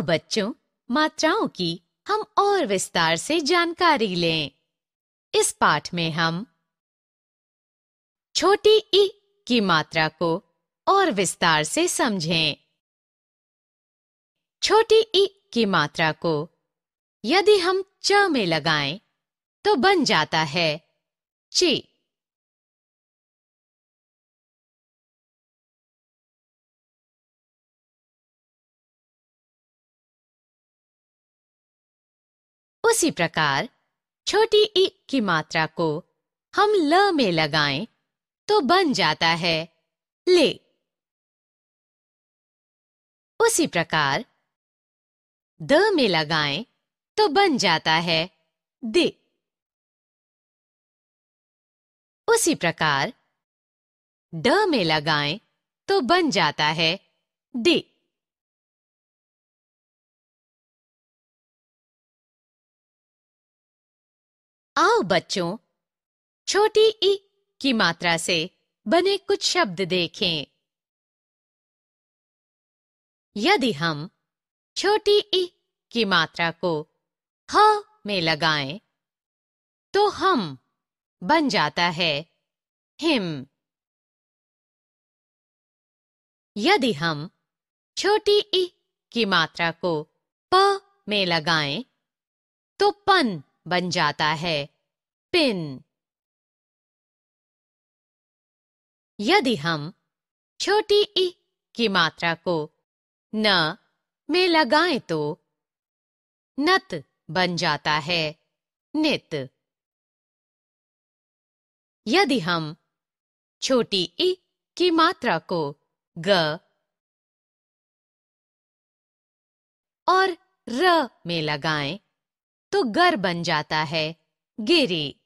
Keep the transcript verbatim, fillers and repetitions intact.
बच्चों, मात्राओं की हम और विस्तार से जानकारी लें। इस पाठ में हम छोटी ई की मात्रा को और विस्तार से समझें। छोटी ई की मात्रा को यदि हम च में लगाएं तो बन जाता है ची। उसी प्रकार छोटी ई की मात्रा को हम ल में लगाएं तो बन जाता है ले। उसी प्रकार द में लगाएं तो बन जाता है दे। उसी प्रकार ड में लगाएं तो बन जाता है दे। आओ बच्चों, छोटी ई की मात्रा से बने कुछ शब्द देखें। यदि हम छोटी ई की मात्रा को ह में लगाएं तो हम बन जाता है हिम। यदि हम छोटी ई की मात्रा को प में लगाएं तो पन बन जाता है पिन। यदि हम छोटी ई की मात्रा को न में लगाएं तो नत बन जाता है नित। यदि हम छोटी ई की मात्रा को ग और र में लगाएं तो गर बन जाता है गिरी।